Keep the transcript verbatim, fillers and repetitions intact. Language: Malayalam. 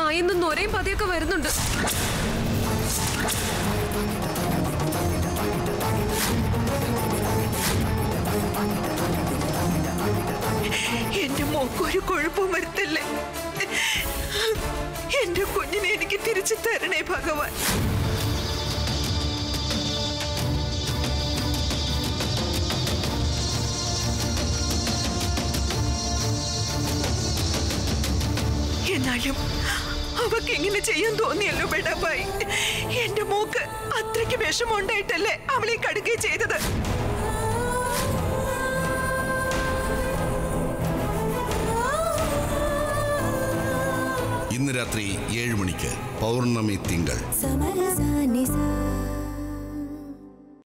വായിന്ന് നൊരയും പതിയൊക്കെ വരുന്നുണ്ട്. എന്റെ മോക്കൊരു കുഴപ്പവും വരുത്തല്ലേ. എന്റെ കുഞ്ഞിനെ എനിക്ക് തിരിച്ചു തരണേ ഭഗവാൻ. എന്നാലും അവക്ക് ഇങ്ങനെ ചെയ്യാൻ തോന്നിയല്ലോ ബെഡാബായി. എന്റെ മോക്ക് അത്രയ്ക്ക് വിഷമമുണ്ടായിട്ടല്ലേ അവളെ കടുകയും ചെയ്തത്. ഇന്ന് രാത്രി ഏഴ് മണിക്ക് പൗർണമി തിങ്കൾ.